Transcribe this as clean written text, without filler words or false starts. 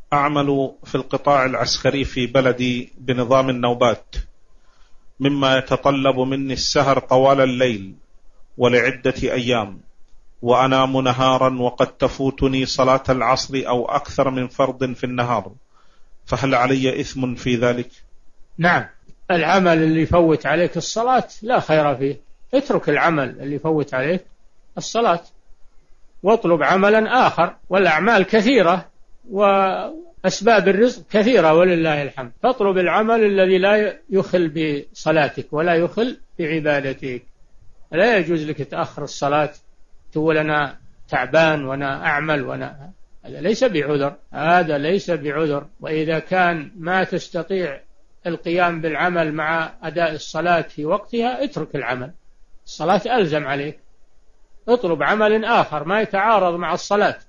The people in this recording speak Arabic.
أعمل في القطاع العسكري في بلدي بنظام النوبات، مما يتطلب مني السهر طوال الليل ولعدة أيام، وأنام نهارا، وقد تفوتني صلاة العصر أو أكثر من فرض في النهار، فهل علي إثم في ذلك؟ نعم، العمل اللي يفوت عليك الصلاة لا خير فيه، اترك العمل اللي يفوت عليك الصلاة واطلب عملا آخر، والأعمال كثيرة وأسباب الرزق كثيرة ولله الحمد، فاطلب العمل الذي لا يخل بصلاتك ولا يخل بعبادتك. لا يجوز لك تأخر الصلاة تقول أنا تعبان وأنا أعمل هذا ليس بعذر، هذا ليس بعذر. وإذا كان ما تستطيع القيام بالعمل مع أداء الصلاة في وقتها اترك العمل، الصلاة ألزم عليك، اطلب عمل آخر ما يتعارض مع الصلاة.